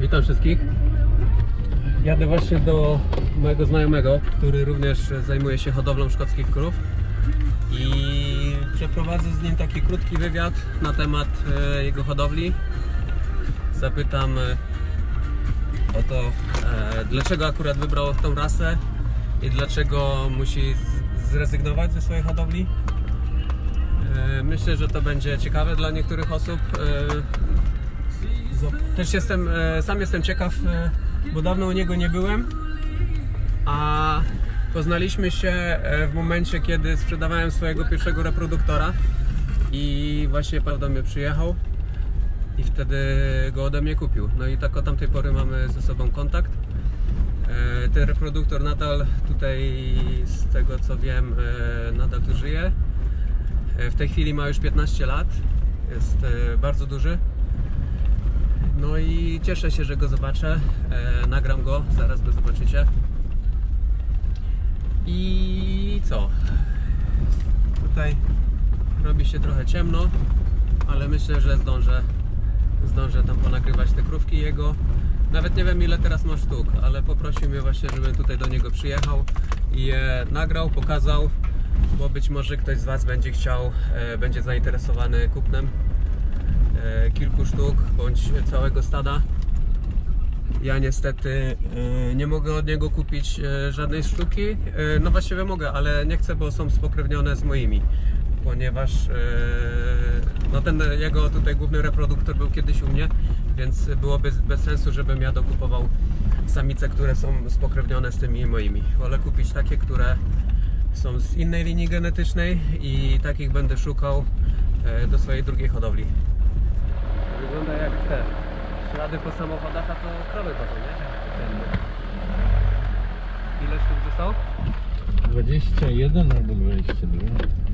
Witam wszystkich. Jadę właśnie do mojego znajomego, który również zajmuje się hodowlą szkockich krów i przeprowadzę z nim taki krótki wywiad na temat jego hodowli. Zapytam o to, dlaczego akurat wybrał tą rasę i dlaczego musi zrezygnować ze swojej hodowli. Myślę, że to będzie ciekawe dla niektórych osób. Też sam jestem ciekaw, bo dawno u niego nie byłem, a poznaliśmy się w momencie, kiedy sprzedawałem swojego pierwszego reproduktora i właśnie pan do mnie przyjechał i wtedy go ode mnie kupił. No i tak od tamtej pory mamy ze sobą kontakt. Ten reproduktor nadal tutaj, z tego co wiem, nadal tu żyje. W tej chwili ma już 15 lat, jest bardzo duży. No i cieszę się, że go zobaczę. Nagram go, zaraz go zobaczycie. I co? Tutaj robi się trochę ciemno, ale myślę, że zdążę tam ponagrywać te krówki jego. Nawet nie wiem, ile teraz ma sztuk, ale poprosił mnie właśnie, żebym tutaj do niego przyjechał i je nagrał, pokazał, bo być może ktoś z Was będzie chciał, będzie zainteresowany kupnem kilku sztuk bądź całego stada. Ja niestety nie mogę od niego kupić żadnej sztuki. No właściwie mogę, ale nie chcę, bo są spokrewnione z moimi, ponieważ no ten jego tutaj główny reproduktor był kiedyś u mnie, więc byłoby bez sensu, żebym ja dokupował samice, które są spokrewnione z tymi moimi. Wolę kupić takie, które są z innej linii genetycznej i takich będę szukał do swojej drugiej hodowli. Wygląda jak te ślady po samochodach, a to krowy chodzą, nie? Ile sztuk zostało? 21 albo 22.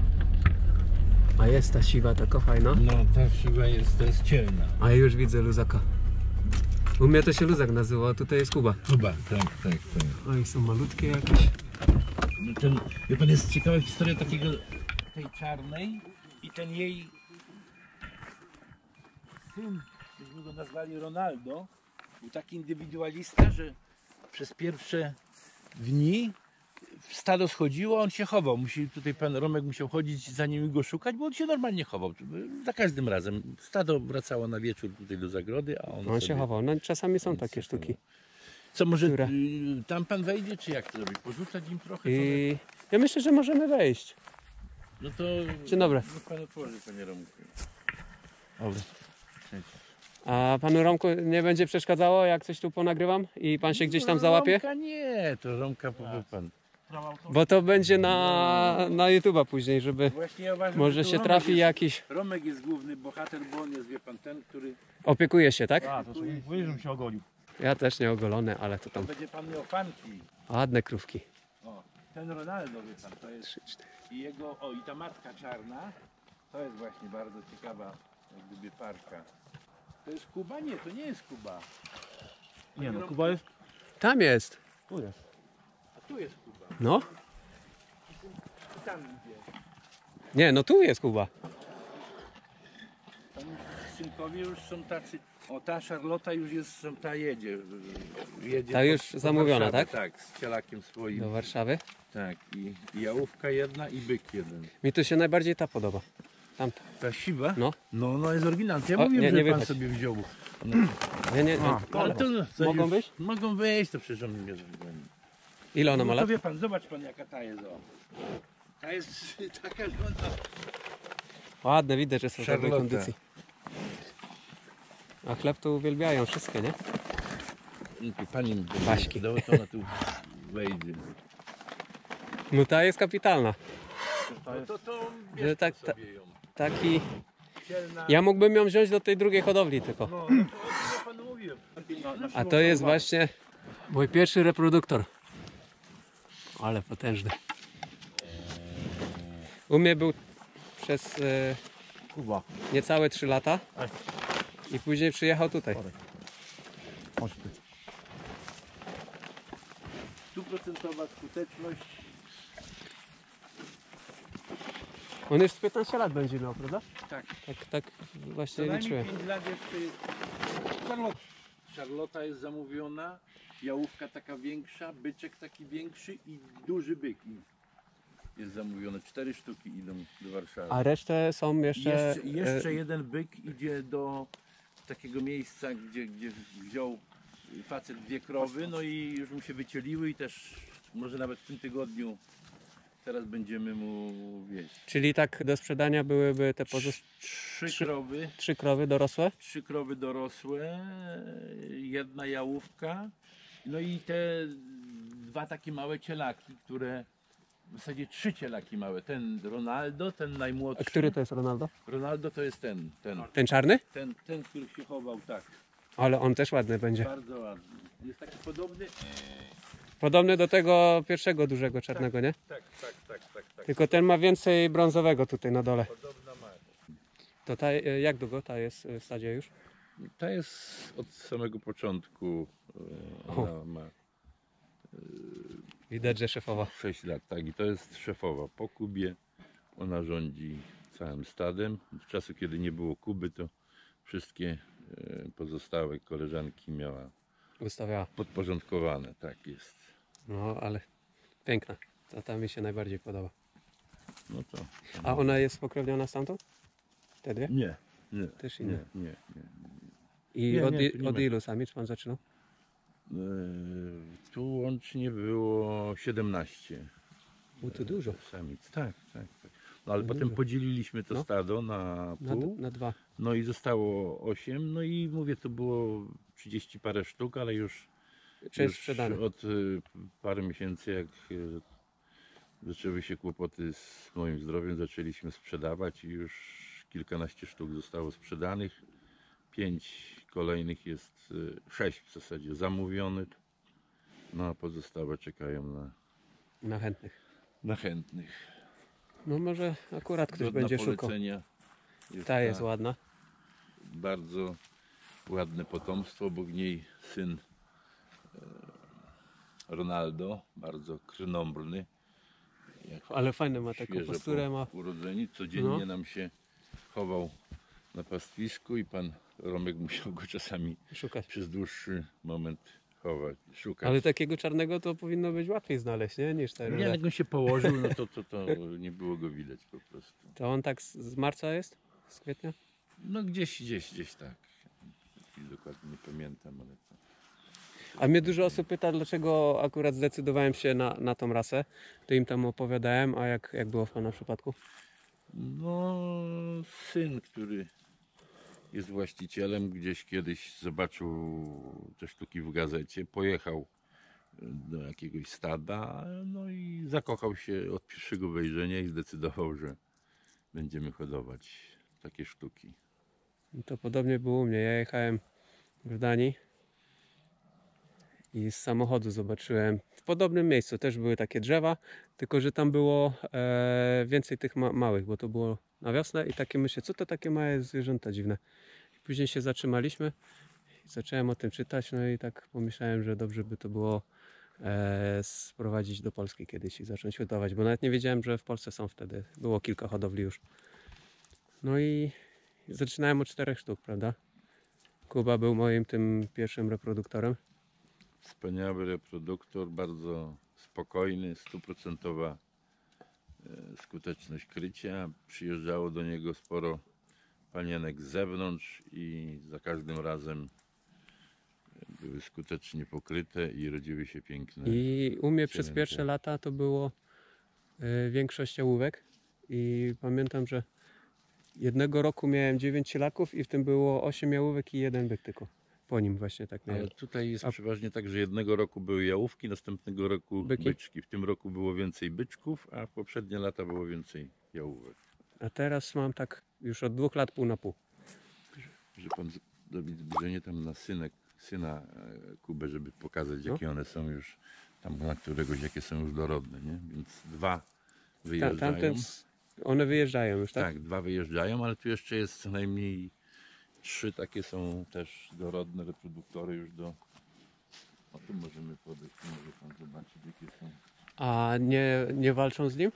A jest ta siwa taka fajna. No ta siła jest, to jest cielna. A ja już widzę luzaka. U mnie to się luzak nazywa, a tutaj jest Kuba. Kuba, tak. Oj, są malutkie jakieś. No ten, wie pan, jest ciekawa historia tej czarnej i ten jej syn, myśmy go nazwali Ronaldo, był taki indywidualista, że przez pierwsze dni stado schodziło, on się chował. Tutaj pan Romek musiał chodzić za nim i go szukać, bo on się normalnie chował. Za każdym razem. Stado wracało na wieczór tutaj do zagrody, a on się chował. No czasami są takie sztuki. Co, może które... tam pan wejdzie, czy jak to robić? Porzucać im trochę? Ja myślę, że możemy wejść. No to... Dzień dobry. Niech pan otworzy, panie Romku. Dobra. A panu Romku nie będzie przeszkadzało, jak coś tu ponagrywam i pan się gdzieś tam załapie? Romka nie, to Romka powie pan. Bo to będzie na YouTube'a później, żeby Właśnie ja uważam, może się trafi jakiś... Romek jest główny bohater, bo on jest, wie pan, ten, który... Opiekuje się, tak? A, to sobie mówię, żebym się ogolił. Ja też nie ogolony, ale to tam... Będzie pan miał fanki. Ładne krówki. O, ten Ronaldo, wie pan, to jest... I jego, i ta matka czarna, to jest właśnie bardzo ciekawa, jak gdyby parka. To jest Kuba? Nie, to nie jest Kuba. Nie no, Kuba jest... Tam jest. Tu jest. A tu jest Kuba. No. I tam idzie. Nie, no tu jest Kuba. Tam synkowie już są tacy... O, ta Charlotta już jest, ta jedzie Ta już zamówiona, Warszawy, tak? Tak, z cielakiem swoim. Do Warszawy. Tak, i jałówka jedna i byk jeden. Mi tu się najbardziej ta podoba. Tamta. Ta siwa? No. No jest oryginalna. Ja O, mówiłem, nie że pan wychodź. sobie wziął. Nie. Ale to, Mogą już, wyjść? Mogą wyjść, to przecież on mnie zadzwoni. Ile ona ma No to lat? wie pan, zobacz pan jaka ta jest. O. Ta jest taka, że ona... Ładne, widać, że są w dobrej Charlotte. kondycji. A chleb to uwielbiają wszystkie, nie? Pani mi Waśki. to ona tu wejdzie. No ta jest kapitalna. To Że bierz tak- sobie ją. Taki... Cielna. Ja mógłbym ją wziąć do tej drugiej hodowli tylko. No to ja panu mówiłem. A to jest właśnie mój pierwszy reproduktor. Ale potężny. U mnie był przez Kuba. niecałe 3 lata. I później przyjechał tutaj. Chodź ty. 100% skuteczność. On już z 15 lat będzie miał, prawda? Tak. Tak właśnie Co najmniej liczyłem. 5 lat jeszcze jest. Szarlota jest zamówiona, jałówka taka większa, byczek taki większy i duży byk jest zamówiony. 4 sztuki idą do Warszawy. A resztę są jeszcze... Jeszcze jeden byk idzie do takiego miejsca, gdzie wziął facet 2 krowy, no i już mu się wycieliły i też może nawet w tym tygodniu teraz będziemy mu wieść. Czyli tak do sprzedania byłyby te pozostałe... 3 krowy. 3 krowy dorosłe? 3 krowy dorosłe, 1 jałówka, no i te 2 takie małe cielaki, które w zasadzie 3 cielaki małe. Ten Ronaldo, ten najmłodszy. A który to jest Ronaldo? Ronaldo to jest ten, Ten czarny? który się chował, tak. Ale on też ładny będzie. Bardzo ładny. Jest taki podobny. Podobny do tego pierwszego dużego czarnego, nie? Tak. Tylko ten ma więcej brązowego tutaj na dole. Podobna ma. To ta, jak długo ta jest w stadzie już? Ta jest od samego początku. Ona ma Widać, że szefowa. 6 lat, tak. I to jest szefowa po Kubie. Ona rządzi całym stadem. W czasu, kiedy nie było Kuby, to wszystkie pozostałe koleżanki miała Ustawiała. podporządkowane. Tak jest. No, ale piękna. Ta mi się najbardziej podoba. No to. A ona jest spokrewniona stamtąd? Te dwie? Nie. Też inne. Nie. I Nie, od, nie, tu nie od ma. ilu samic pan zaczynał? Tu łącznie było 17 To dużo. samic. Tak. No ale No potem dużo. podzieliliśmy to No. stado na pół. Na 2. No i zostało 8. No i mówię, to było 30 parę sztuk, ale już Czy jest sprzedane? od parę miesięcy, jak zaczęły się kłopoty z moim zdrowiem, zaczęliśmy sprzedawać i już kilkanaście sztuk zostało sprzedanych. 5 kolejnych jest, 6 w zasadzie zamówionych, no a pozostałe czekają Na chętnych. na chętnych. No może akurat ktoś Godna będzie szukał. polecenia Ta jest ładna. bardzo ładne potomstwo, bo w niej syn Ronaldo, bardzo krnąbrny. Jak Ale fajne ma taką świeżo posturę. Ma. po urodzeniu, codziennie No. nam się chował na pastwisku i pan Romek musiał go czasami Szukać. przez dłuższy moment szukać. Ale takiego czarnego to powinno być łatwiej znaleźć, nie? Niż ten. Nie, jak on się położył, no to nie było go widać po prostu. To on tak z marca jest? Z kwietnia? No gdzieś tak. W chwili dokładnie nie pamiętam, ale to... A mnie dużo osób pyta, dlaczego akurat zdecydowałem się na tą rasę. To im tam opowiadałem, a jak było w pana przypadku? No, syn, który jest właścicielem, gdzieś kiedyś zobaczył te sztuki w gazecie, pojechał do jakiegoś stada, no i zakochał się od pierwszego wejrzenia i zdecydował, że będziemy hodować takie sztuki. To podobnie było u mnie. Ja jechałem w Danii i z samochodu zobaczyłem w podobnym miejscu też były takie drzewa, tylko że tam było więcej tych małych, bo to było na wiosnę i takie myślę, co to takie małe zwierzęta dziwne. I później się zatrzymaliśmy i zacząłem o tym czytać, no i tak pomyślałem, że dobrze by to było sprowadzić do Polski kiedyś i zacząć hodować, bo nawet nie wiedziałem, że w Polsce są wtedy, było kilka hodowli już. No i zaczynałem od 4 sztuk, prawda? Kuba był moim tym pierwszym reproduktorem. Wspaniały reproduktor, bardzo spokojny, 100% skuteczność krycia. Przyjeżdżało do niego sporo panienek z zewnątrz i za każdym razem były skutecznie pokryte i rodziły się piękne. I u mnie przez cielęta. pierwsze lata to było większość jałówek i pamiętam, że jednego roku miałem 9 cielaków i w tym było 8 jałówek i 1 byk tylko. Po nim właśnie tak miałem. Ale tutaj jest przeważnie tak, że jednego roku były jałówki, następnego roku Byki? byczki. W tym roku było więcej byczków, a w poprzednie lata było więcej jałówek. A teraz mam tak już od 2 lat pół na pół. Że pan Dawid zbliżenie tam na syna Kubę, żeby pokazać, jakie one są już, tam na któregoś, jakie są już dorodne, nie? Więc 2 wyjeżdżają. One wyjeżdżają już, tak? Tak, 2 wyjeżdżają, ale tu jeszcze jest co najmniej 3 takie są też dorodne reproduktory już do... O tym możemy podejść, może pan zobaczyć, jakie są. A nie walczą z nim?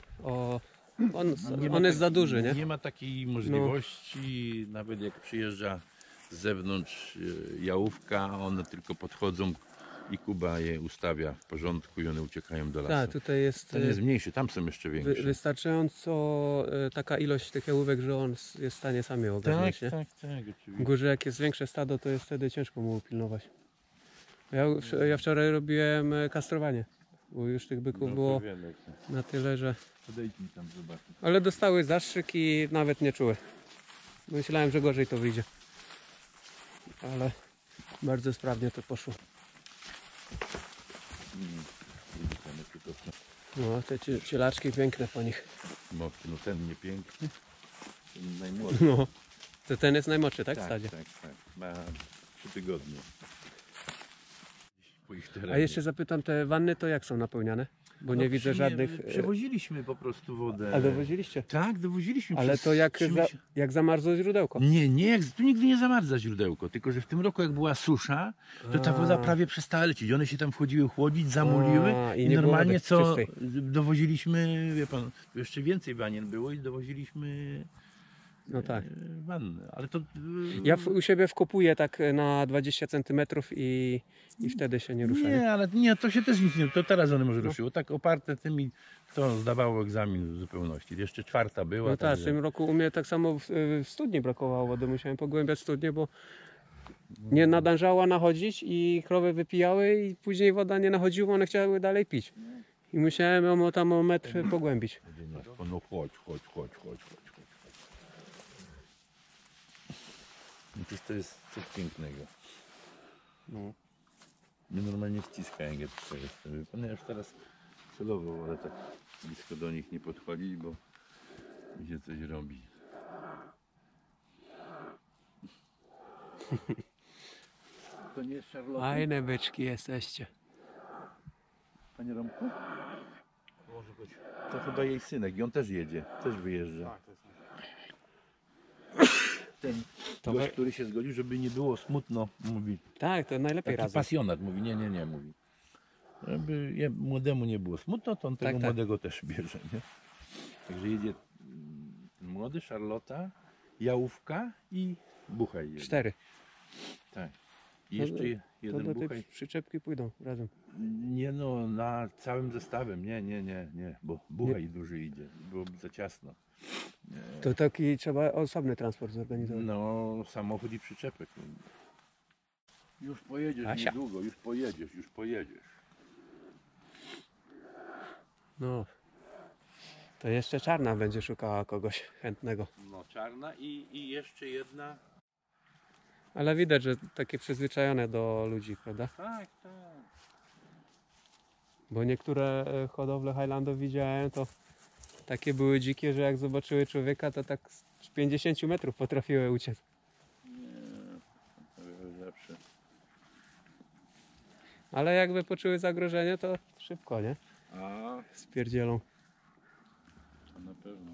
On Nie ma jest za duży, nie? Nie ma takiej możliwości, nawet jak przyjeżdża z zewnątrz jałówka, one tylko podchodzą i Kuba je ustawia w porządku i one uciekają do lasu. Tak, tutaj jest Ten jest mniejszy, tam są jeszcze większe. wystarczająco taka ilość tych jałówek, że on jest w stanie sam je ogarnąć, Tak, nie? tak, tak, W oczywiście. górze jak jest większe stado, to jest wtedy ciężko mu upilnować. Ja wczoraj robiłem kastrowanie, bo już tych byków No, było to wiele, tak. na tyle, że... Podejdź mi tam zobaczyć. Ale dostały zastrzyk i nawet nie czuły. Myślałem, że gorzej to wyjdzie. Ale bardzo sprawnie to poszło. One tylko są No, te cielaczki piękne po nich. mokre. No ten niepiękny, ten najmłodszy. No, to ten jest najmłodszy, tak? W Tak, stadzie. tak, tak. Ma 3 tygodnie. Po ich terenie. A jeszcze zapytam, te wanny to jak są napełniane? Bo nie widzę żadnych... Przewoziliśmy po prostu wodę. A dowoziliście? Tak, dowoziliśmy. Ale przez to jak, 3 jak zamarzło źródełko. Nie, tu nigdy nie zamarza źródełko, tylko że w tym roku jak była susza, to ta woda prawie przestała lecieć. One się tam wchodziły chłodzić, zamuliły I i nie było normalnie wody co czystej. dowoziliśmy, wie pan, tu jeszcze więcej wanien było i dowoziliśmy No tak. wannę, ale to... Ja u siebie wkopuję tak na 20 cm i wtedy się nie rusza. Nie, ale nie, to się też nic nie... To teraz one może ruszyło. Tak oparte tymi, to zdawało egzamin w zupełności. Jeszcze 4 była. No tak, w także- tym roku u mnie tak samo w studni brakowało wody. Musiałem pogłębiać studnię, bo nie nadążała nachodzić i krowy wypijały i później woda nie nachodziła, one chciały dalej pić. I musiałem ją tam o metr pogłębić. No chodź. No to jest coś pięknego. No. Mnie normalnie ściska, jak ja tutaj jestem. Pan ja już teraz celowo, ale tak blisko do nich nie podchodzić, bo mi się coś robi. To nie jest Charlotte? Fajne byczki jesteście. Panie Romku? To chyba jej synek i on też jedzie, też wyjeżdża. Ten To gość, we- który się zgodził, żeby nie było smutno, mówi. Tak, to najlepiej Taki razem. pasjonat mówi, nie, mówi. Żeby młodemu nie było smutno, to on tego tak. młodego też bierze, nie? Także jedzie ten młody, Charlotta, Jałówka i Buchaj jedzie. 4. Tak. I jeszcze To jeden do tej Buchaj. przyczepki pójdą razem. Nie no, na całym zestawem, nie, bo Buchaj duży idzie, byłoby za ciasno. To taki trzeba osobny transport zorganizować. No, samochód i przyczepek. Już pojedziesz Asia. niedługo, już pojedziesz. No. To jeszcze czarna będzie szukała kogoś chętnego. No, czarna i jeszcze jedna. Ale widać, że takie przyzwyczajone do ludzi, prawda? Tak. Bo niektóre hodowle Highlandów widziałem, to takie były dzikie, że jak zobaczyły człowieka, to tak z 50 metrów potrafiły uciec. Zawsze. Ale jakby poczuły zagrożenie, to szybko, nie? A, Spierdzielą. to na pewno.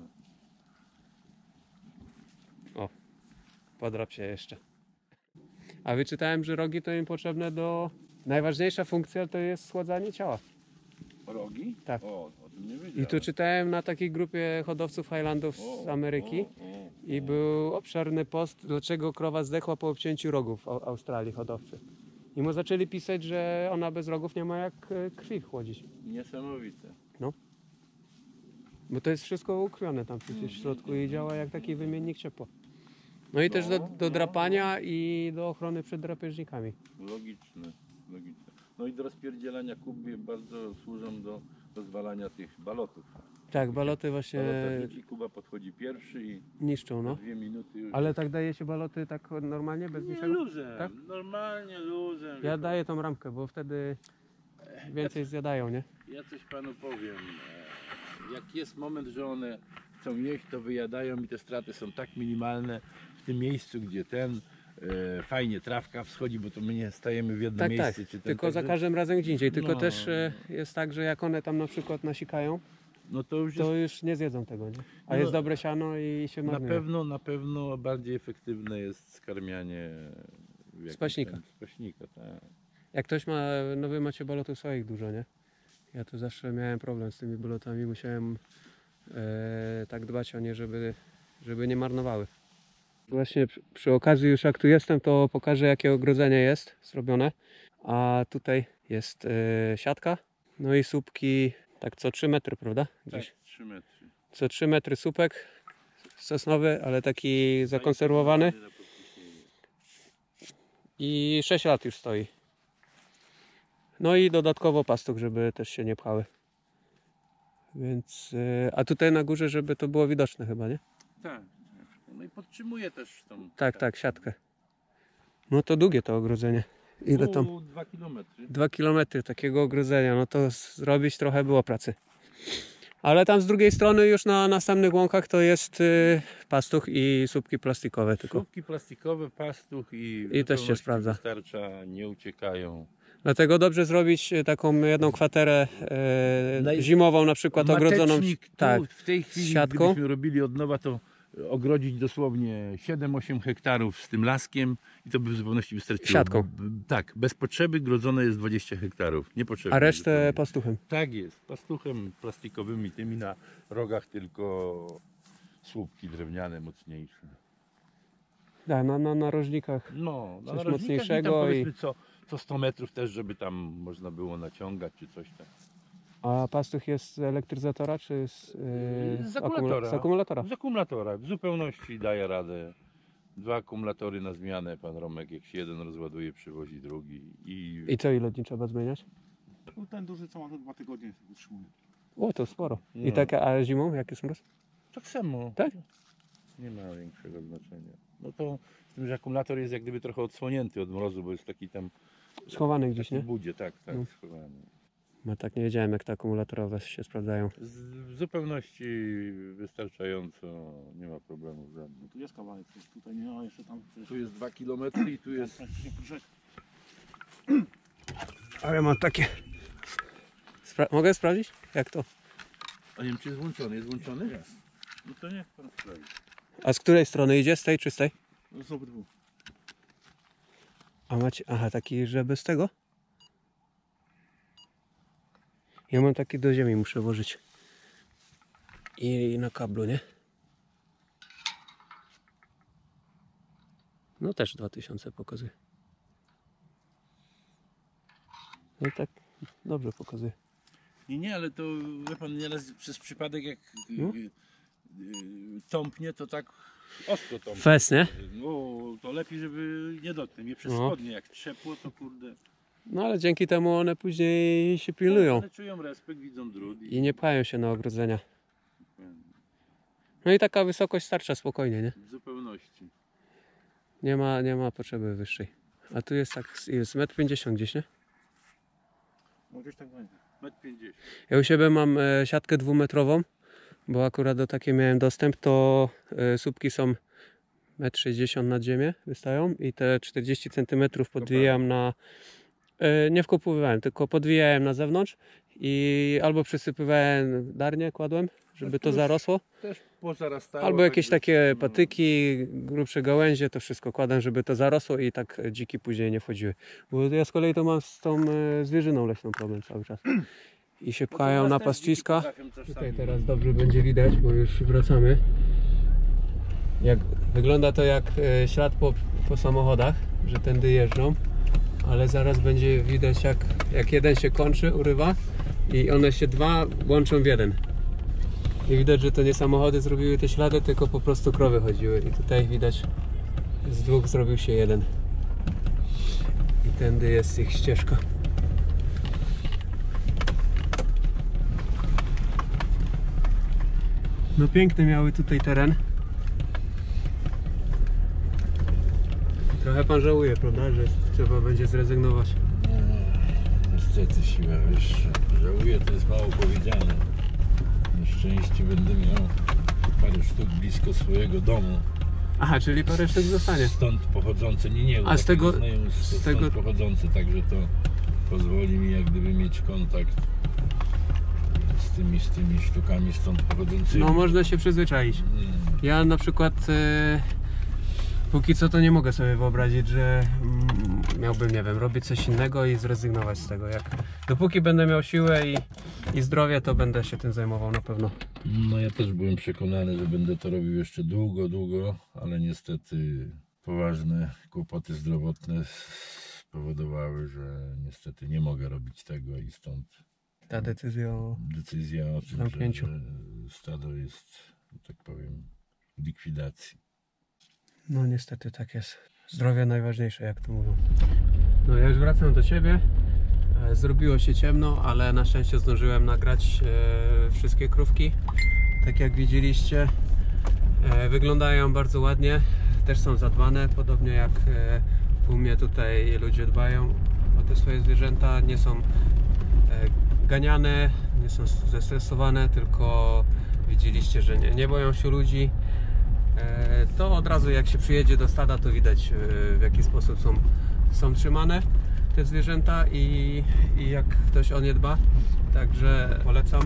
O, podrap się jeszcze. A wyczytałem, że rogi to im potrzebne do... Najważniejsza funkcja to jest schładzanie ciała. Rogi? Tak. O, o tym nie wiedziałem. I tu czytałem na takiej grupie hodowców Highlandów z Ameryki i był obszerny post, dlaczego krowa zdechła po obcięciu rogów w Australii hodowcy. I mu zaczęli pisać, że ona bez rogów nie ma jak krwi chłodzić. Niesamowite. Bo to jest wszystko ukrwione tam przecież w środku i działa jak taki wymiennik ciepła. No i też do drapania i do ochrony przed drapieżnikami. Logiczne. No i do rozpierdzielania Kubie bardzo służą do rozwalania tych balotów. Tak, baloty właśnie Balota rzuci, Kuba podchodzi pierwszy i niszczą, za no. 2 minuty już... Ale tak daje się baloty tak normalnie, bez Nie, niczego? luzem, Tak? normalnie luzem. Ja daję tą ramkę, bo wtedy więcej zjadają, nie? Ja coś panu powiem. Jak jest moment, że one chcą jeść, to wyjadają i te straty są tak minimalne w tym miejscu, gdzie fajnie trawka wschodzi, bo to my nie stajemy w jednym Tak, miejscu. tak. Czy ten, Tylko za także- każdym razem gdzie indziej. Tylko No. też jest tak, że jak one tam na przykład nasikają, No to już to jest już nie zjedzą tego, nie? A No, jest dobre siano i się marnuje. na pewno bardziej efektywne jest skarmianie jakimś Spaśnika. tam spaśnika, tak. Jak ktoś ma, no wy macie balotów swoich dużo, nie? Ja tu zawsze miałem problem z tymi balotami, musiałem tak dbać o nie, żeby nie marnowały. Właśnie przy okazji już jak tu jestem, to pokażę jakie ogrodzenie jest zrobione. A tutaj jest siatka, no i słupki tak co 3 metry, prawda? Tak, Gdzieś. 3 metry. Co 3 metry słupek sosnowy, ale taki zakonserwowany. I 6 lat już stoi. No i dodatkowo pastuch, żeby też się nie pchały. Więc, a tutaj na górze, żeby to było widoczne chyba, nie? Tak. No i podtrzymuje też tą... Tak, siatkę. No to długie to ogrodzenie. Ile tam? 2 kilometry. 2 km takiego ogrodzenia, no to zrobić trochę było pracy. Ale tam z drugiej strony już na następnych łąkach to jest pastuch i słupki plastikowe tylko. Słupki plastikowe, pastuch i I też się sprawdza. Wystarcza, nie uciekają. Dlatego dobrze zrobić taką jedną kwaterę zimową, na przykład ogrodzoną Matecznik, tak, w tej chwili, siatką. gdybyśmy robili od nowa, to ogrodzić dosłownie 7-8 hektarów z tym laskiem i to by w zupełności wystarczyło. Siatką. Tak, bez potrzeby grodzone jest 20 hektarów. Niepotrzebne. A resztę zupełnie. pastuchem. Tak jest, pastuchem plastikowymi, tymi na rogach tylko słupki drewniane, mocniejsze. Tak, na narożnikach. No, Coś narożnikach mocniejszego i tam powiedzmy co 100 metrów też, żeby tam można było naciągać czy coś tam. A pastuch jest z elektryzatora czy Z akumulatora. Z akumulatora. Z akumulatora, w zupełności daje radę. 2 akumulatory na zmianę, pan Romek, jak się jeden rozładuje, przywozi drugi. I co, ile dni trzeba zmieniać? No ten duży co ma to 2 tygodnie wytrzymuje. O, to sporo. I No. takie, a zimą, jaki jest mróz? Tak samo. Tak? Nie ma większego znaczenia. No to z tym, że akumulator jest jak gdyby trochę odsłonięty od mrozu, bo jest taki tam Schowany gdzieś, nie? w budzie, tak, No. schowany. No tak nie wiedziałem, jak te akumulatorowe się sprawdzają. W zupełności wystarczająco, nie ma problemów żadnych. No tu jest kawałek, tutaj nie ma jeszcze tam. Tu jest 2 km i tu jest... A ja mam takie... Mogę sprawdzić? Jak to? A nie wiem, czy jest włączony. Jest włączony? Jest. No to niech pan sprawdzi. A z której strony idzie? Z tej czy z tej? No z obydwu. A macie... Aha, taki, że bez tego? Ja mam taki do ziemi, muszę włożyć. I na kablu, nie? No też 2000 pokazuje. No tak, dobrze pokazuje. Nie, ale to wie pan, nieraz przez przypadek jak No. tąpnie, to tak ostro tąpnie. Fes, nie? No, to lepiej, żeby nie dotknął. Nie przez No. spodnie, jak trzepło, to kurde. No ale dzięki temu one później się pilnują Ale czują respekt, widzą drut. i nie pchają się na ogrodzenia. No i taka wysokość starcza spokojnie, nie? W zupełności. Nie ma potrzeby wyższej. A tu jest tak, jest 1,50 m gdzieś, nie? No gdzieś tak będzie. 1,50 m. Ja u siebie mam siatkę 2-metrową, bo akurat do takiej miałem dostęp, to słupki są 1,60 m nad ziemię wystają i te 40 cm podwijam na... Nie wkopywałem, tylko podwijałem na zewnątrz i albo przysypywałem darnie, kładłem, żeby to zarosło, Też pozarastało. albo jakieś tak, takie no, patyki, grubsze gałęzie, to wszystko kładłem, żeby to zarosło i tak dziki później nie wchodziły. Bo ja z kolei to mam z tą zwierzyną leśną problem cały czas. I się no to pchają u nas na też pastwiska. dziki potrafią czasami. Tutaj teraz dobrze będzie widać, bo już wracamy. Wygląda to jak ślad po samochodach, że tędy jeżdżą, ale zaraz będzie widać jak jeden się kończy, urywa i one się dwa łączą w jeden. I widać, że to nie samochody zrobiły te ślady, tylko po prostu krowy chodziły. I tutaj widać, z dwóch zrobił się jeden. I tędy jest ich ścieżka. No piękny miały tutaj teren. Trochę pan żałuje, prawda, że trzeba będzie zrezygnować. Niestety siła wyższa. Żałuję, to jest mało powiedziane. Na szczęście będę miał parę sztuk blisko swojego domu. Aha, czyli parę sztuk zostanie. Stąd pochodzące, nie, A z tego- stąd tego- pochodzące, także to pozwoli mi jak gdyby mieć kontakt z tymi sztukami stąd pochodzącymi. No można się przyzwyczaić. Ja na przykład Póki co to nie mogę sobie wyobrazić, że miałbym, nie wiem, robić coś innego i zrezygnować z tego. Dopóki będę miał siłę i zdrowie, to będę się tym zajmował na pewno. No ja też byłem przekonany, że będę to robił jeszcze długo, ale niestety poważne kłopoty zdrowotne spowodowały, że niestety nie mogę robić tego i stąd Ta decyzja decyzja o tym, zamknięciu. że stado jest, że tak powiem, w likwidacji. No niestety tak jest. Zdrowie najważniejsze, jak to mówią. No ja już wracam do siebie. Zrobiło się ciemno, ale na szczęście zdążyłem nagrać wszystkie krówki. Tak jak widzieliście, wyglądają bardzo ładnie. Też są zadbane, podobnie jak u mnie tutaj ludzie dbają o te swoje zwierzęta. Nie są ganiane, nie są zestresowane, tylko widzieliście, że nie boją się ludzi. To od razu jak się przyjedzie do stada, to widać w jaki sposób są trzymane te zwierzęta i jak ktoś o nie dba. Także polecam.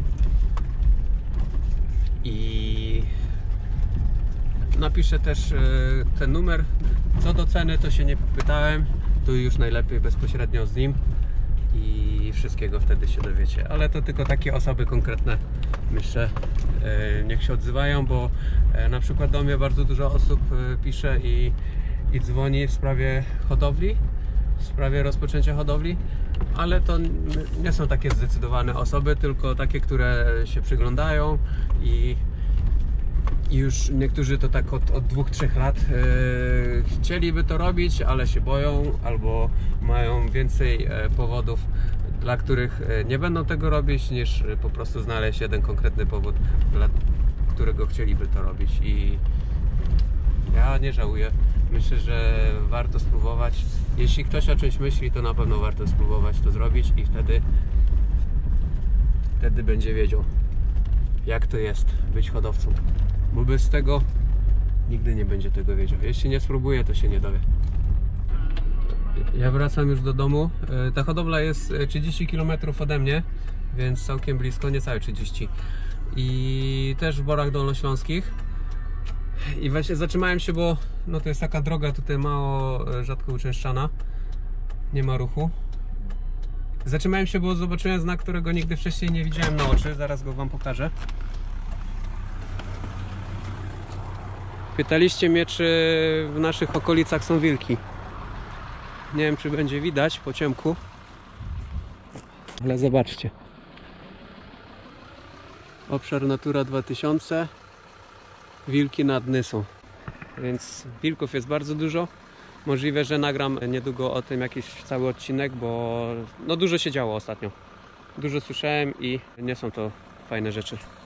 I napiszę też ten numer. Co do ceny to się nie pytałem. Tu już najlepiej bezpośrednio z nim i wszystkiego wtedy się dowiecie. Ale to tylko takie osoby konkretne, myślę, niech się odzywają, bo na przykład do mnie bardzo dużo osób pisze i dzwoni w sprawie hodowli, w sprawie rozpoczęcia hodowli, ale to nie są takie zdecydowane osoby, tylko takie, które się przyglądają i już niektórzy to tak od 2-3 lat chcieliby to robić, ale się boją albo mają więcej powodów, dla których nie będą tego robić, niż po prostu znaleźć jeden konkretny powód, dla którego chcieliby to robić. I ja nie żałuję. Myślę, że warto spróbować. Jeśli ktoś o czymś myśli, to na pewno warto spróbować to zrobić i wtedy będzie wiedział, jak to jest być hodowcą. Bo bez tego nigdy nie będzie tego wiedział. Jeśli nie spróbuje, to się nie dowie. Ja wracam już do domu. Ta hodowla jest 30 km ode mnie, więc całkiem blisko, niecałe 30. I też w Borach Dolnośląskich. I właśnie zatrzymałem się, bo no to jest taka droga tutaj mało, rzadko uczęszczana. Nie ma ruchu. Zatrzymałem się, bo zobaczyłem znak, którego nigdy wcześniej nie widziałem na oczy. Zaraz go wam pokażę. Pytaliście mnie, czy w naszych okolicach są wilki. Nie wiem, czy będzie widać po ciemku, ale zobaczcie. Obszar Natura 2000. Wilki nad Nysą. Więc wilków jest bardzo dużo. Możliwe, że nagram niedługo o tym jakiś cały odcinek, bo no dużo się działo ostatnio. Dużo słyszałem i nie są to fajne rzeczy.